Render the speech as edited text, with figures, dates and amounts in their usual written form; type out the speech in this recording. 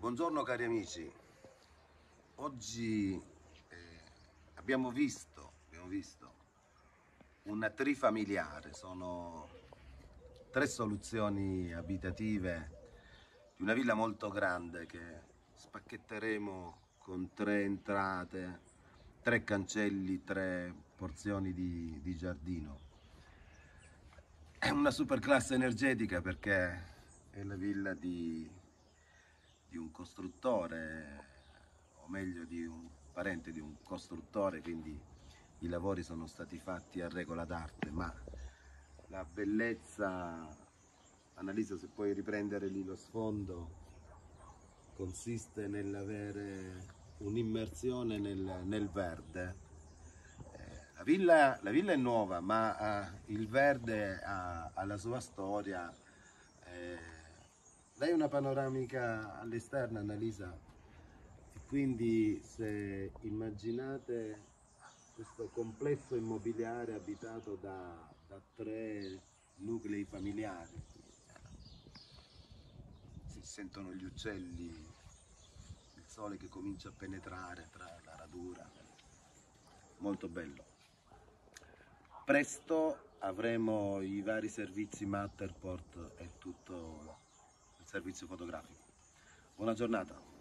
Buongiorno cari amici, oggi abbiamo visto una trifamiliare, sono 3 soluzioni abitative di una villa molto grande che spacchetteremo con 3 entrate, 3 cancelli, 3 porzioni di giardino. È una super classe energetica perché è la villa di un costruttore, o meglio di un parente di un costruttore, quindi i lavori sono stati fatti a regola d'arte, ma la bellezza, Annalisa se puoi riprendere lì lo sfondo, consiste nell'avere un'immersione nel verde. La villa è nuova, ma il verde ha la sua storia. Dai una panoramica all'esterno, Annalisa, e quindi se immaginate questo complesso immobiliare abitato da 3 nuclei familiari, si sentono gli uccelli, il sole che comincia a penetrare tra la radura, molto bello. Presto avremo i vari servizi Matterport e tutto il servizio fotografico. Buona giornata.